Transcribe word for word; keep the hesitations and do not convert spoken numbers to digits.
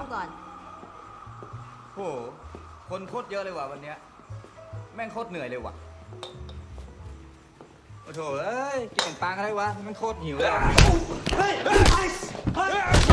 งก่อนโหคนโคตรเยอะเลยว่ะวันเนี้ยแม่งโคตรเหนื่อยเลยว่ะโอ้โหเอ้ยกินขนมปังอะไรวะมันโคตรหิวเลย